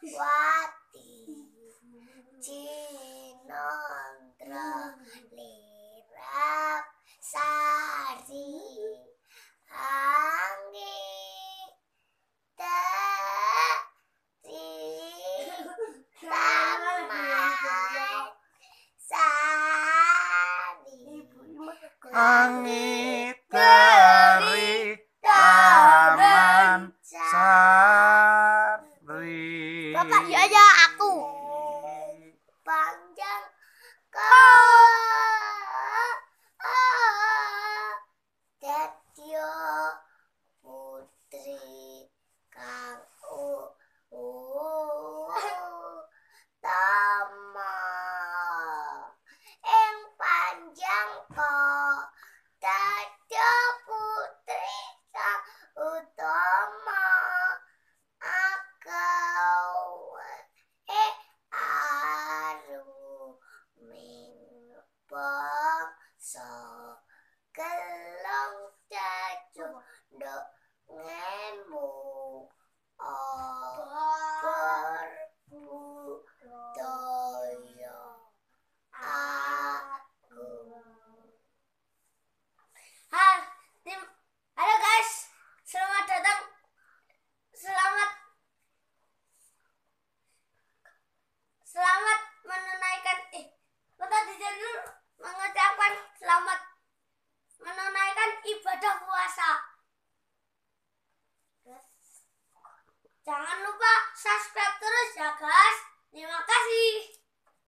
Wati Cinondro Lirap Sari Anggi Dari Taman Sari Angin dari Taman Sari. Bapak ya aku panjang Tetio putri kang tama ing panjang kok Tetio putri kang utama akau aru ming bangsa kelong cacu ndok ngenmu berbudaya agung. Halo guys, selamat datang, selamat menunaikan mengucapkan selamat menunaikan ibadah puasa. Jangan lupa subscribe terus ya guys. Terima kasih.